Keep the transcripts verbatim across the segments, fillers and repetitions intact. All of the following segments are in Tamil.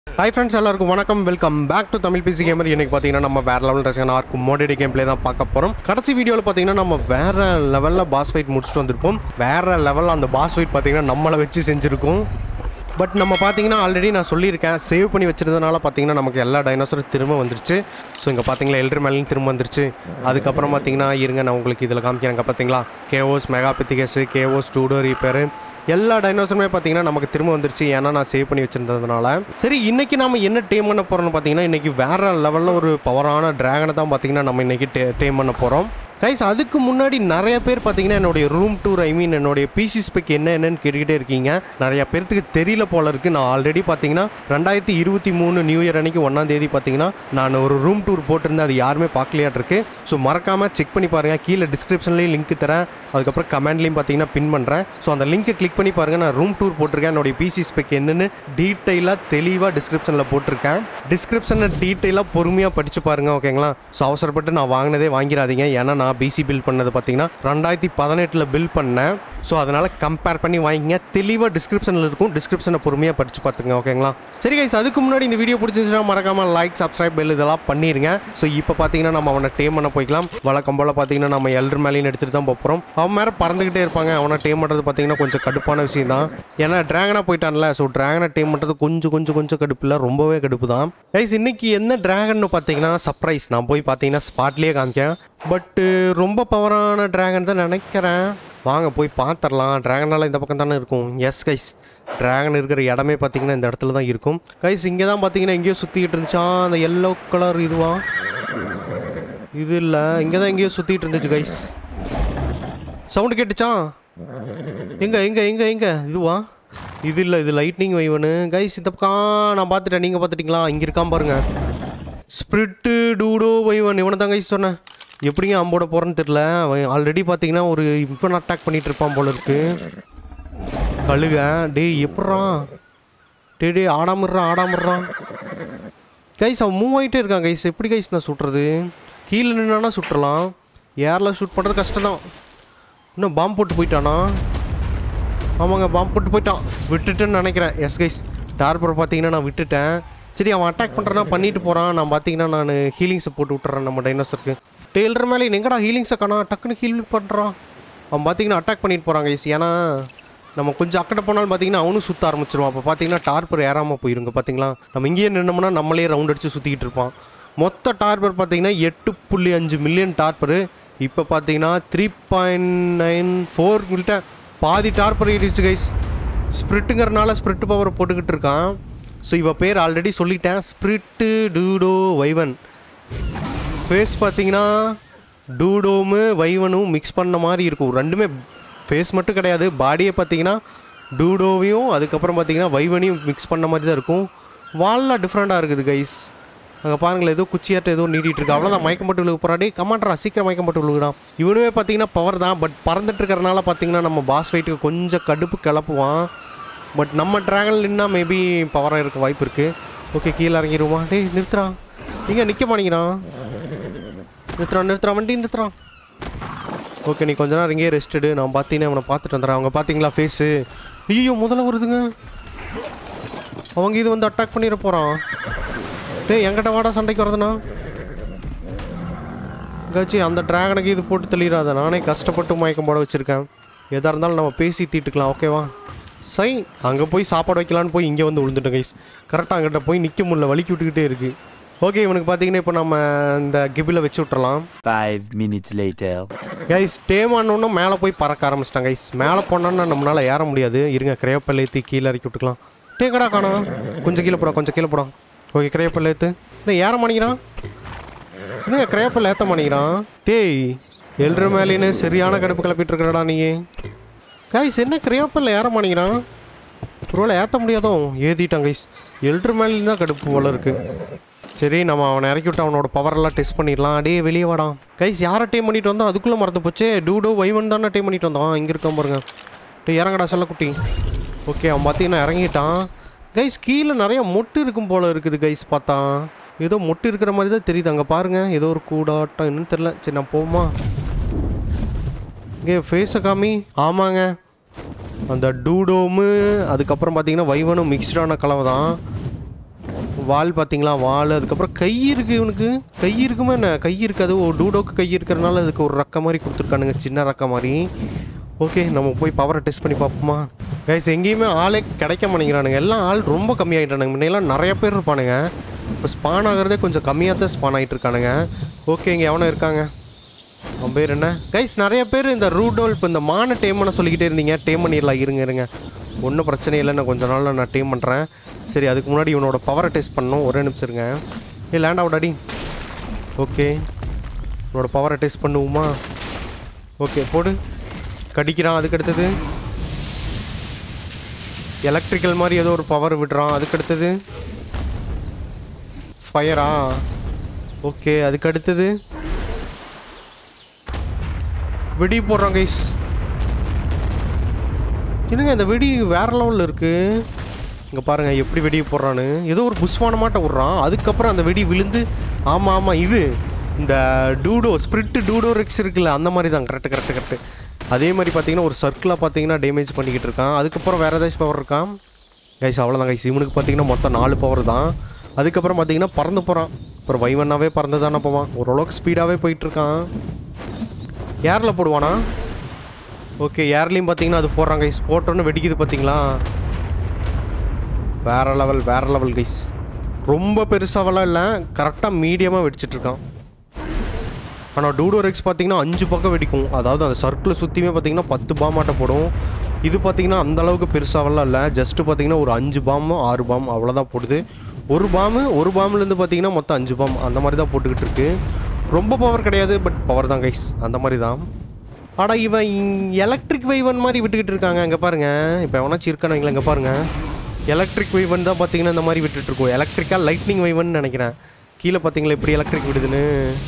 Hi friends, எல்லாருக்கும் வணக்கம். Welcome back to Tamil PC gamer. இன்னைக்கு பார்த்தீங்கன்னா நம்ம வேற லெவல் ரசிகனா இருக்கும் மோடடி கேம் பிளே தான் பார்க்க போகிறோம். கடைசி வீடியோவில் பார்த்தீங்கன்னா நம்ம வேற லெவலில் பாஸ் ஃபைட் முடிச்சுட்டு வந்திருப்போம். வேற லெவலில் அந்த பாஸ் ஃபைட் பார்த்தீங்கன்னா நம்மளை வச்சு செஞ்சுருக்கோம். பட் நம்ம பார்த்தீங்கன்னா ஆல்ரெடி நான் சொல்லியிருக்கேன், சேவ் பண்ணி வச்சிருந்ததுனால பார்த்தீங்கன்னா நமக்கு எல்லா டைனோசரும் திரும்ப வந்துருச்சு. ஸோ இங்கே பார்த்தீங்களா எல்ட்ரு மேலேயும் திரும்ப வந்துருச்சு. அதுக்கப்புறம் பார்த்தீங்கன்னா இருங்க நான் உங்களுக்கு இதில் காமிக்கிறேங்க. பார்த்தீங்களா கேஓஸ் மெகாபித்திகேஸு, கேஓஸ் டூடோ ரீப்பேரு, எல்லா டைனோசருமே பார்த்தீங்கன்னா நமக்கு திரும்ப வந்துருச்சு. ஏன்னா நான் சேவ் பண்ணி வச்சிருந்ததுனால. சரி, இன்னைக்கு நம்ம என்ன டேம் பண்ண போகிறோம்னு பார்த்தீங்கன்னா இன்றைக்கி வேறு லெவலில் ஒரு பவரான ட்ராகனை தான் பார்த்தீங்கன்னா நம்ம இன்றைக்கி டே டேம் பண்ண போகிறோம். கைஸ், அதுக்கு முன்னாடி நிறைய பேர் பார்த்தீங்கன்னா என்னுடைய ரூம் டூர் ஐ மீன் என்னுடைய பிசி ஸ்பெக் என்ன என்னன்னு கேட்டுக்கிட்டே இருக்கீங்க. நிறைய பேருக்கு தெரியல போல இருக்குது. நான் ஆல்ரெடி பார்த்தீங்கன்னா ரெண்டாயிரத்தி இருபத்தி மூணு நியூ இயர் அன்னைக்கு ஒன்றாம் தேதி பார்த்தீங்கன்னா நான் ஒரு ரூம் டூர் போட்டிருந்தேன். அது யாருமே பார்க்கலையாட்டு இருக்கு. ஸோ மறக்காமல் செக் பண்ணி பாருங்கள். கீழே டிஸ்கிரிப்ஷன்லேயும் லிங்க் தரேன், அதுக்கப்புறம் கமெண்ட்லேயும் பார்த்தீங்கன்னா பின் பண்ணுறேன். ஸோ அந்த லிங்க்கை கிளிக் பண்ணி பாருங்கள். நான் ரூம் டூர் போட்டிருக்கேன். என்னுடைய பிசி ஸ்பெக் என்னன்னு டீட்டெயிலாக தெளிவாக டிஸ்கிரிப்ஷனில் போட்டிருக்கேன். டிஸ்கிரிப்ஷனில் டீட்டெயிலாக பொறுமையாக படித்து பாருங்கள், ஓகேங்களா? ஸோ அவசரப்பட்டு நான் வாங்கினதே வாங்கிடாதீங்க. ஏன்னா நான் பிசி பில் பண்ணது பார்த்தீங்கன்னா ரெண்டாயிரத்தி பதினெட்டில் பில் பண்ணேன். ஸோ அதனால் கம்பேர் பண்ணி வாங்கிங்க. தெளிவாக டிஸ்கிரிப்ஷனில் இருக்கும். டிஸ்கிரிப்ஷனை பொறுமையாக படித்து பார்த்துங்க, ஓகேங்களா? சரி கைஸ், அதுக்கு முன்னாடி இந்த வீடியோ பிடிச்சிருந்துச்சுன்னா மறக்காமல் லைக், சப்ஸ்கிரைப், பெல் இதெல்லாம் பண்ணிடுங்க. ஸோ இப்போ பார்த்தீங்கன்னா நம்ம அவனை டேம் பண்ண போய்க்கலாம். வழக்கம் போல் பார்த்தீங்கன்னா நம்ம எல்ட்ரு மேலேயும் எடுத்துகிட்டு தான் போகிறோம். அவன் மேலே பறந்துக்கிட்டே இருப்பாங்க. அவனை டேம் பண்ணுறது பார்த்தீங்கன்னா கொஞ்சம் கடுப்பான விஷயம் தான். ஏன்னா ட்ராகனாக போயிட்டான்ல. ஸோ ட்ராகனை டேம் பண்ணுறது கொஞ்சம் கொஞ்சம் கொஞ்சம் கடுப்பு இல்லை, ரொம்பவே கடுப்பு தான். கைஸ், இன்னைக்கு என்ன ட்ராகன் பார்த்தீங்கன்னா சர்ப்ரைஸ். நான் போய் பார்த்தீங்கன்னா ஸ்பாட்லேயே காமிக்கேன். பட்டு ரொம்ப பவரான ட்ராகன் தான் நினைக்கிறேன். வாங்க போய் பார்த்துடலாம். ட்ராகனால் இந்த பக்கம் தானே இருக்கும். எஸ் கைஸ், ட்ராகன் இருக்கிற இடமே பார்த்தீங்கன்னா இந்த இடத்துல தான் இருக்கும். கைஸ், இங்கே தான் பார்த்தீங்கன்னா எங்கேயோ சுற்றிக்கிட்டு இருந்துச்சா அந்த எல்லோ கலர் இதுவா? இது இல்லை, இங்கே தான் எங்கேயோ சுற்றிட்டு இருந்துச்சு கைஸ். சவுண்டு கேட்டுச்சா? எங்கே எங்கே எங்கே எங்கே இதுவா? இது இல்லை, இது லைட்னிங் வைவனு கைஸ். இந்த பக்கம் நான் பார்த்துட்டேன். நீங்கள் பார்த்துட்டிங்களா? இங்கே இருக்கான் பாருங்க, ஸ்பிரிட்டு டூடோ வைவன். இவனை தான் கைஸ் சொன்னேன். எப்படிங்க அம்போட போகிறேன்னு தெரில. அவன் ஆல்ரெடி பார்த்தீங்கன்னா ஒரு இவன் அட்டாக் பண்ணிகிட்டு இருப்பான் போல இருக்கு. கழுக டே எப்பட்றான்? டே டே ஆடாமடுறான் ஆடாமடுறான் கைஸ். அவன் மூவ் ஆகிட்டே இருக்கான் கைஸ். எப்படி கைஸ் நான் சுட்டுறது? கீழே நின்னானா சுட்டுறலாம், ஏரில் ஷூட் பண்ணுறது கஷ்டம் தான். இன்னும் பாம்பு போட்டு போயிட்டானா? ஆமாங்க, பாம்பு போட்டு போயிட்டான். விட்டுட்டேன்னு நினைக்கிறேன். எஸ் கைஸ், டார்பர் பார்த்தீங்கன்னா நான் விட்டுட்டேன். சரி, அவன் அட்டாக் பண்ணுறனா பண்ணிட்டு போகிறான். நான் பார்த்தீங்கன்னா நான் ஹீலிங்ஸை போட்டு விட்டுறேன் நம்ம டைனோசருக்கு. டெய்லர் மேலே எங்கடா ஹீலிங்ஸை காணா? டக்குன்னு ஹீல் பண்ணுறான். அவன் பார்த்தீங்கன்னா அட்டாக் பண்ணிட்டு போகிறாங்க கைஸ். ஏன்னா நம்ம கொஞ்சம் அக்கடை போனாலும் பார்த்தீங்கன்னா அவனும் சுற்ற ஆரம்பிச்சிருவான். அப்போ பார்த்தீங்கன்னா டார்பர் ஏறாமல் போயிருங்க. பார்த்தீங்களா, நம்ம இங்கேயே நின்னோம்னா நம்மளே ரவுண்ட் அடித்து சுற்றிக்கிட்டு இருப்பான். மொத்த டார்பர் பார்த்தீங்கன்னா எட்டு புள்ளி அஞ்சு மில்லியன் டார்பரு. இப்போ பார்த்தீங்கன்னா த்ரீ பாயிண்ட் நைன் ஃபோர் கிட்ட பாதி டார்பர் ஏறிச்சு கைஸ். ஸ்ப்ரிட்டுங்கிறனால ஸ்ப்ரிட்டு பவரை போட்டுக்கிட்டு இருக்கான். ஸோ இவ பேர் ஆல்ரெடி சொல்லிட்டேன், ஸ்ப்ரிட்டு டூடோ வைவன். ஃபேஸ் பார்த்தீங்கன்னா டூடோமு வைவனும் மிக்ஸ் பண்ண மாதிரி இருக்கும். ரெண்டுமே ஃபேஸ் மட்டும் கிடையாது, பாடியை பார்த்தீங்கன்னா டூடோவையும் அதுக்கப்புறம் பார்த்தீங்கன்னா வைவனையும் மிக்ஸ் பண்ண மாதிரி தான் இருக்கும். வால்லாம் டிஃப்ரெண்ட்டாக இருக்குது கைஸ். அங்கே பாருங்களேன், ஏதோ குச்சியாட்ட ஏதோ நீட்டிகிட்டு இருக்கு. அவ்வளோதான், மயக்கம் போட்டு விழுக போகிறாடே. கமாண்டரா சீக்கிரம் மயக்கம் போட்டு விழுகுறான். இவனுமே பார்த்தீங்கன்னா பவர் தான். பட் பறந்துட்டு இருக்கிறனால பார்த்தீங்கன்னா நம்ம பாஸ் ஃபைட்டுக்கு கொஞ்சம் கடுப்பு கிளப்புவான். பட் நம்ம ட்ராகன் நின்னா மேபி பவராக இருக்க வாய்ப்பு இருக்குது. ஓகே, கீழே இறங்கிடுவான். டேய் நிறுத்துறான், இங்கே நிற்க மாட்டேங்கிறான். நிறுத்துறான் நிறுத்துறான் வண்டி நிறுத்துறான். ஓகே, நீ கொஞ்ச நேரம் இங்கேயே ரெஸ்ட்டு. நான் பார்த்தீங்கன்னா அவனை பார்த்துட்டு வந்துடுறேன். அவங்க பார்த்தீங்களா ஃபேஸு? ஐயோ முதல்ல வருதுங்க. அவங்க இது வந்து அட்டாக் பண்ணிட போகிறான். டேய் என்கிட்ட வாடா சண்டைக்கு வரதுண்ணா. காச்சி அந்த ட்ராகனுக்கு இது போட்டு தெளிறாத. நானே கஷ்டப்பட்டு மயக்கம் போட வச்சுருக்கேன். எதாக இருந்தாலும் நம்ம பேசி தீட்டுக்கலாம், ஓகேவா? சை, அங்கே போய் சாப்பாடு வைக்கலான்னு போய் இங்கே வந்து விழுந்துட்டேன் கைஸ். கரெக்டாக அங்கிட்ட போய் நிற்க முடியல, வலிக்கி விட்டுக்கிட்டே இருக்குது. ஓகே, இவனுக்கு பார்த்தீங்கன்னா இப்போ நம்ம இந்த கிபில் வச்சு விட்டுறலாம். Five minutes later guys, tame ஆனோன்னா மேலே போய் பறக்க ஆரம்பிச்சிட்டாங்க கைஸ். மேலே போனோன்னா நம்மளால் ஏற முடியாது. இருங்க, கிரேப்பல் ஏற்றி கீழே இறக்கி விட்டுக்கலாம். டேங்கடா காணோம், கொஞ்சம் கீழே போடா கொஞ்சம் கீழே போடா. ஓகே, கிரேப்பல் ஏற்று. இன்னும் ஏற மாட்டேங்கிறான். இன்னும் கிரேப்பல் ஏற்ற மாட்டேங்கிறான். டேய் எல்ட்ரு மேலேன்னு சரியான கடுப்பு கிளப்பிட்டு இருக்கிறடா நீ. கைஸ், என்ன கிரேப்பல் ஏற மாட்டேங்கிறான்? ஒருவேளை ஏற்ற முடியாதோ? ஏற்றிட்டான் கைஸ். எல்ட்ரு மேலேயும் தான் கடுப்பு போல இருக்குது. சரி, நம்ம அவனை இறக்கி விட்டு அவனோட பவரெல்லாம் டெஸ்ட் பண்ணிடலாம். அடே வெளியே வாடா கைஸ். யாரை டேம் பண்ணிட்டு வந்தோம் அதுக்குள்ளே மறந்து போச்சு. டூடோ வைவன் தானே டேம் பண்ணிட்டு வந்தோம். இங்கே இருக்கான் பாருங்க. டே இறங்கடா செல்லக்குட்டி. ஓகே, அவன் பார்த்தீங்கன்னா இறங்கிட்டான் கைஸ். கீழே நிறைய மொட்டு இருக்கும் போல் இருக்குது கைஸ். பார்த்தா ஏதோ மொட்டு இருக்கிற மாதிரி தான் தெரியுது. அங்கே பாருங்கள், ஏதோ ஒரு கூடாட்டம் என்னன்னு தெரில. சரி, நான் போமா. இங்கே ஃபேஸை காமி. ஆமாங்க, அந்த டூடோமு அதுக்கப்புறம் பார்த்தீங்கன்னா வைவனும் மிக்ஸ்டான கலவை தான். வால் பார்த்தீங்களா வால், அதுக்கப்புறம் கை இருக்குது இவனுக்கு. கை இருக்குமா என்ன? கை இருக்காது. ஓ டூடோக்கு கை இருக்கிறனால அதுக்கு ஒரு ரக்க மாதிரி கொடுத்துருக்கானுங்க, சின்ன ரக்க மாதிரி. ஓகே நம்ம போய் பவரை டெஸ்ட் பண்ணி பார்ப்போமா கைஸ். எங்கேயுமே ஆளே கிடைக்க மாட்டேங்கிறானுங்க, எல்லாம் ஆள் ரொம்ப கம்மியாகிட்டானுங்க. முன்னெல்லாம் நிறைய பேர் இருப்பானுங்க, இப்போ ஸ்பான் ஆகிறதே கொஞ்சம் கம்மியாக தான் ஸ்பான் ஆகிட்டு இருக்கானுங்க. ஓகே இங்கே எவனோ இருக்காங்க, அவன் பேர் என்ன கைஸ்? நிறைய பேர் இந்த ரூடோல் இப்போ இந்த மான டேம் பண்ண சொல்லிக்கிட்டே இருந்தீங்க. டேம் பண்ணிடலாம், இருங்க இருங்க ஒன்றும் பிரச்சனை இல்லை, நான் கொஞ்ச நாளில் நான் டேம் பண்ணுறேன். சரி அதுக்கு முன்னாடி இவனோட பவரை டெஸ்ட் பண்ணணும், ஒரே நிமிஷம் இருங்க. ஏ லேண்ட் அவுட் அடி. ஓகே இவனோட பவரை டெஸ்ட் பண்ணுவோமா? ஓகே போடு. கடிக்கிறான். அதுக்கடுத்தது எலக்ட்ரிக்கல் மாதிரி ஏதோ ஒரு பவர் விடுறான். அதுக்கடுத்தது ஃபயரா? ஓகே அதுக்கடுத்தது வெடி போடுறான் கைஸ். என்னங்க இந்த வெடி வேறு லெவலில் இருக்குது. இங்கே பாருங்கள் எப்படி வெடி போடுறான்னு. ஏதோ ஒரு புஷ்வானமாட்ட விட்றான், அதுக்கப்புறம் அந்த வெடி விழுந்து. ஆமாம் ஆமாம் இது இந்த டூடோ ஸ்பிரிட்டு டூடோ ரெக்ஸ் இருக்குல்ல, அந்த மாதிரி தான். கரெக்டு கரெக்டு கரெக்டு அதே மாதிரி பார்த்தீங்கன்னா ஒரு சர்க்கிளாக பார்த்தீங்கன்னா டேமேஜ் பண்ணிக்கிட்டு இருக்கான். அதுக்கப்புறம் வேறு ஏதாச்சும் பவர் இருக்கான் கைஸ்? அவ்வளோதான் கைஸ், இவனுக்கு பார்த்தீங்கன்னா மொத்தம் நாலு பவர் தான். அதுக்கப்புறம் பார்த்தீங்கன்னா பறந்து போகிறான். அப்புறம் வைவனாவே பறந்து தானே போவான், ஓரளவுக்கு ஸ்பீடாகவே போயிட்டுருக்கான். ஏரில் போடுவானா? ஓகே ஏர்லேயும் பார்த்தீங்கன்னா அது போடுறான் கைஸ். போட்டோன்னு வெடிக்குது பார்த்தீங்களா? வேறு லெவல் வேறு லெவல் கைஸ். ரொம்ப பெருசாவெல்லாம் இல்லை, கரெக்டாக மீடியமாக வெடிச்சிட்ருக்கான். ஆனால் டூடோ ரெக்ஸ் பார்த்தீங்கன்னா அஞ்சு பக்கம் வெடிக்கும், அதாவது அந்த சர்க்கிளை சுற்றியுமே பார்த்தீங்கன்னா பத்து பாமாட்ட போடும். இது பார்த்தீங்கன்னா அந்தளவுக்கு பெருசாவெல்லாம் இல்லை, ஜஸ்ட்டு பார்த்தீங்கன்னா ஒரு அஞ்சு பாம்பு ஆறு பாம் அவ்வளோதான் போடுது. ஒரு பாம்பு ஒரு பாம்புலேருந்து பார்த்தீங்கன்னா மொத்தம் அஞ்சு பாம் அந்த மாதிரி தான் போட்டுக்கிட்டு இருக்கு. ரொம்ப பவர் கிடையாது, பட் பவர் தான் கைஸ், அந்த மாதிரி தான். ஆனால் இவன் எலக்ட்ரிக் வைவன் மாதிரி விட்டுக்கிட்டு இருக்காங்க. இங்கே பாருங்கள், இப்போ எவனாச்சும் இருக்கானுங்களா? இங்கே பாருங்கள், எலக்ட்ரிக் வைவன் தான் பார்த்தீங்கன்னா இந்த மாதிரி விட்டுட்ருக்கோம். எலக்ட்ரிக்காக லைட்னிங் வைவன் நினைக்கிறேன். கீழே பார்த்தீங்களா எப்படி எலக்ட்ரிக் விடுதுன்னு,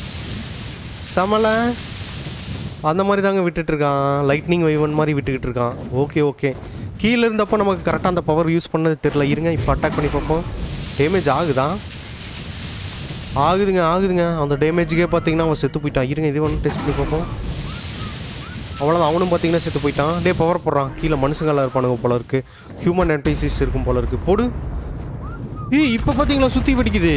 சமலை அந்த மாதிரி தாங்க விட்டுட்ருக்கான். லைட்னிங் வைவன் மாதிரி விட்டுக்கிட்டு இருக்கான். ஓகே ஓகே கீழே இருந்தப்போ நமக்கு கரெக்டாக அந்த பவர் யூஸ் பண்ணது தெரில. இருங்க இப்போ அட்டாக் பண்ணி பார்ப்போம். டேமேஜ் ஆகுதா? ஆகுதுங்க ஆகுதுங்க. அந்த டேமேஜுக்கே பார்த்தீங்கன்னா அவன் செத்து போயிட்டான். இருங்க இது ஒன்று டெஸ்ட் பண்ணி பார்ப்போம். அவ்வளோதான், அவனும் பார்த்தீங்கன்னா செத்து போயிட்டான். டே பவர் போடுறான். கீழே மனுஷங்களாக இருப்பானுங்க போல இருக்குது, ஹியூமன் என்டைசிஸ் இருக்கும் போல இருக்குது. போடு. ஏய் இப்போ பார்த்தீங்களா சுற்றி வெடிக்குது.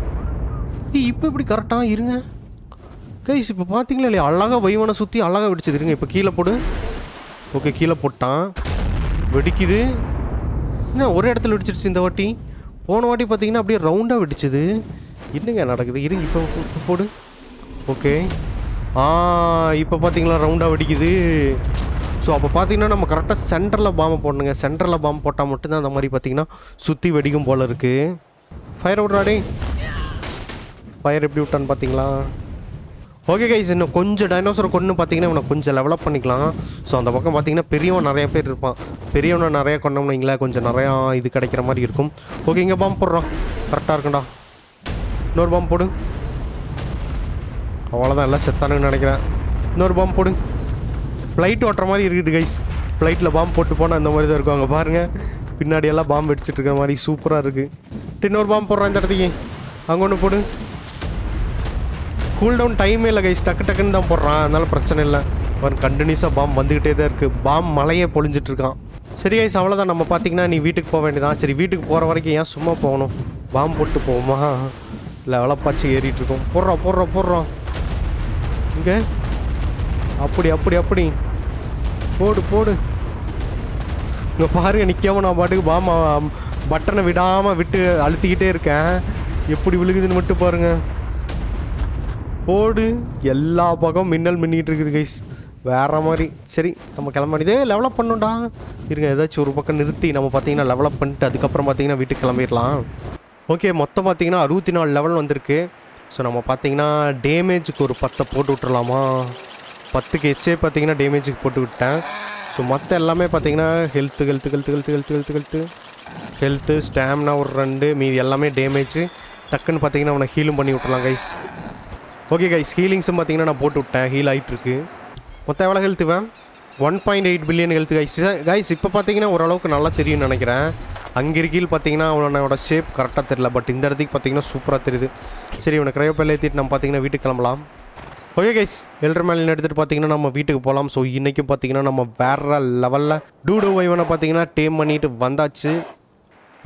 ஏய் இப்போ இப்படி கரெக்டாக இருங்க கைஸ். இப்போ பார்த்தீங்களா இல்லையா, அழகாக வைவனை சுற்றி அழகாக வெடிச்சது. இருங்க இப்போ கீழே போடு. ஓகே கீழே போட்டான், வெடிக்குது. என்ன ஒரே இடத்துல வெடிச்சிடுச்சு இந்த வாட்டி. போன வாட்டி பார்த்தீங்கன்னா அப்படியே ரவுண்டாக வெடிச்சது. என்னங்க நடக்குது? இருங்க இப்போ போடு. ஓகே ஆ இப்போ பார்த்தீங்களா ரவுண்டாக வெடிக்குது. ஸோ அப்போ பார்த்தீங்கன்னா நம்ம கரெக்டாக சென்டரில் பாம்பை போடணுங்க. சென்டரில் பாம்பு போட்டால் மட்டும்தான் அந்த மாதிரி பார்த்தீங்கன்னா சுற்றி வெடிக்கும் போல் இருக்குது. ஃபயர் விட்றாடே. ஃபயர் எப்படி விட்டான்னு பார்த்தீங்களா? ஓகே கைஸ், இன்னும் கொஞ்சம் டைனோசரை கொண்டு பார்த்தீங்கன்னா இவனை கொஞ்சம் டெவலப் பண்ணிக்கலாம். ஸோ அந்த பக்கம் பார்த்தீங்கன்னா பெரியவன் நிறைய பேர் இருப்பான். பெரியவனை நிறைய கொண்டோம்னு வைங்களேன், கொஞ்சம் நிறையா இது கிடைக்கிற மாதிரி இருக்கும். ஓகே இங்கே பாம்பு போடுறான், கரெக்டாக இருக்குண்டா. இன்னொரு பாம்பு போடு. அவ்வளோதான், எல்லாம் செத்தானுன்னு நினைக்கிறேன். இன்னொரு பாம்பு போடு. ஃப்ளைட் ஓட்டுற மாதிரி இருக்குது கைஸ். ஃப்ளைட்டில் பாம்பு போட்டு போனால் இந்த மாதிரி தான் இருக்கும். அங்கே பாருங்கள், பின்னாடி எல்லாம் பாம்பு அடிச்சுட்டு இருக்க மாதிரி சூப்பராக இருக்குது. இன்னொரு பாம்பு போடுறான் இந்த இடத்துக்கு. அங்கே ஒன்று போடு. கூல் டவுன் டைமே இல்லை கைஸ், டக்கு டக்குன்னு தான் போடுறான், அதனால பிரச்சனை இல்லை. அவன் கண்டினியூஸாக பாம்பு வந்துக்கிட்டே தான் இருக்குது. பாம்பு மலையே பொழிஞ்சிட்ருக்கான். சரி கைஸ் அவ்வளோதான், நம்ம பார்த்தீங்கன்னா நீ வீட்டுக்கு போக வேண்டியதான். சரி வீட்டுக்கு போகிற வரைக்கும் ஏன் சும்மா போகணும், பாம்பு போட்டு போவோமா? இல்லை வளப்பாச்சு ஏறிட்டு இருக்கோம். போடுறோம் போடுறோம் போடுறோம். இங்கே அப்படி அப்படி அப்படி போடு போடு. இங்கே பாருங்க, நிற்காம நான் பாட்டுக்கு பாம்பு பட்டனை விடாமல் விட்டு அழுத்திக்கிட்டே இருக்கேன். எப்படி விழுகுதுன்னு மட்டும் பாருங்கள். போடு. எல்லா பக்கம் மின்னல் மின்னிட்டு இருக்குது கைஸ், வேறு மாதிரி. சரி நம்ம கிளம்ப இதே லெவலப் பண்ணோண்டா. இருங்க ஏதாச்சும் ஒரு பக்கம் நிறுத்தி நம்ம பார்த்தீங்கன்னா லெவலப் பண்ணிட்டு அதுக்கப்புறம் பார்த்தீங்கன்னா வீட்டுக்கு கிளம்பிடலாம். ஓகே மொத்தம் பார்த்தீங்கன்னா அறுபத்தி நாலு லெவல் வந்திருக்கு. ஸோ நம்ம பார்த்தீங்கன்னா டேமேஜுக்கு ஒரு பத்தை போட்டு விட்டுறலாமா? பத்துக்கு எச்சே பார்த்தீங்கன்னா டேமேஜுக்கு போட்டு விட்டேன். ஸோ மற்ற எல்லாமே பார்த்தீங்கன்னா health health health health health health health health stamina ஒரு ரெண்டு, மீதி எல்லாமே டேமேஜ். டக்குன்னு பார்த்தீங்கன்னா அவனை ஹீலும் பண்ணி விட்டுறலாம் கைஸ். ஓகே கைஸ், ஹீலிங்ஸும் பார்த்தீங்கன்னா நான் போட்டு விட்டேன், ஹீல் ஆகிட்டுருக்கு. மொத்தம் எவ்வளோ ஹெல்த்துவேன்? One point eight billion health guys. Guys இப்போ பார்த்தீங்கன்னா ஓரளவுக்கு நல்லா தெரியும்னு நினைக்கிறேன். அங்கே இருக்கையில் பார்த்தீங்கன்னா அவனோட ஷேப் கரெக்டாக தெரியல, பட் இந்த இடத்துக்கு பார்த்தீங்கன்னா சூப்பராக தெரியுது. சரி இவனை கிரையோப்பையில் ஏற்றிட்டு நம்ம பார்த்தீங்கன்னா வீட்டுக்கு கிளம்பலாம். ஓகே கைஸ், எல்ட்ரு மேலின் எடுத்துகிட்டு பார்த்தீங்கன்னா நம்ம வீட்டுக்கு போகலாம். ஸோ இன்றைக்கும் பார்த்தீங்கன்னா நம்ம வேறு லெவலில் டூடோ வைவனை பார்த்தீங்கன்னா டேம் பண்ணிட்டு வந்தாச்சு.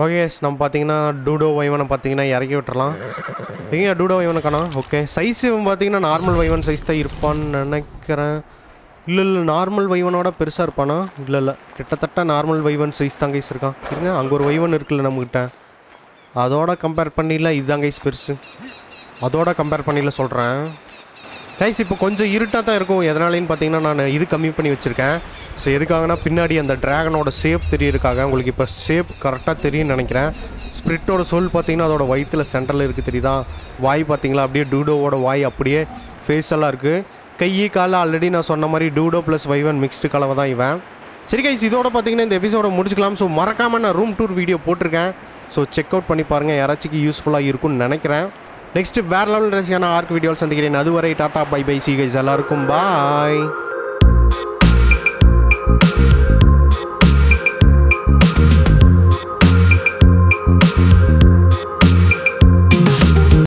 ஓகே நம்ம பார்த்தீங்கன்னா டூடோ வைவனை பார்த்தீங்கன்னா இறக்கி விட்டுறலாம். எங்கே டூடோ வைவனை காணோம். ஓகே சைஸ் பார்த்தீங்கன்னா நார்மல் வைவன் சைஸ் தான் இருப்பான்னு நினைக்கிறேன். இல்லை இல்லை நார்மல் வைவனோட பெருசாக இருப்பானா? இல்லை இல்லை கிட்டத்தட்ட நார்மல் வைவன் சைஸ் தான் கைஸ் இருக்கான். இருங்க அங்கே ஒரு வைவன் இருக்குல்ல நம்மக்கிட்ட, அதோட கம்பேர் பண்ணியில் இதுதான் கைஸ் பெருசு. அதோட கம்பேர் பண்ணியில் சொல்கிறேன் கைஸ். இப்போ கொஞ்சம் இருட்டாக தான் இருக்கும். எதனாலேன்னு பார்த்தீங்கன்னா நான் இது கம்மி பண்ணி வச்சுருக்கேன். ஸோ எதுக்காகனா பின்னாடி அந்த ட்ராகனோட ஷேப் தெரியறதுக்காக. உங்களுக்கு இப்போ ஷேப் கரெக்டாக தெரியும்னு நினைக்கிறேன். ஸ்பிரிட்டோட சொல் பார்த்தீங்கன்னா அதோட வயிற்றில் சென்டரில் இருக்குது தெரியுதா? வாய் பார்த்தீங்களா அப்படியே டூடோவோட வாய் அப்படியே ஃபேஸ் எல்லாம் இருக்குது. கை காலை ஆல்ரெடி நான் சொன்ன மாதிரி டூடோ ப்ளஸ் வைவன் மிக்ஸ்டு கலவை தான் இவன். சரி கைஸ் இதோட பார்த்தீங்கன்னா இந்த எபிசோட முடிச்சுக்கலாம். ஸோ மறக்காமல் நான் ரூம் டூர் வீடியோ போட்டிருக்கேன். ஸோ செக் அவுட் பண்ணி பாருங்கள், யாராச்சும் யூஸ்ஃபுல்லாக இருக்கும்னு நினைக்கிறேன். நெக்ஸ்ட் வேறு லெவல் ரசிக்கான ஆர்க் வீடியோவில் சந்திக்கிறேன். அதுவரை tata bye bye see guys எல்லாருக்கும் பாய்.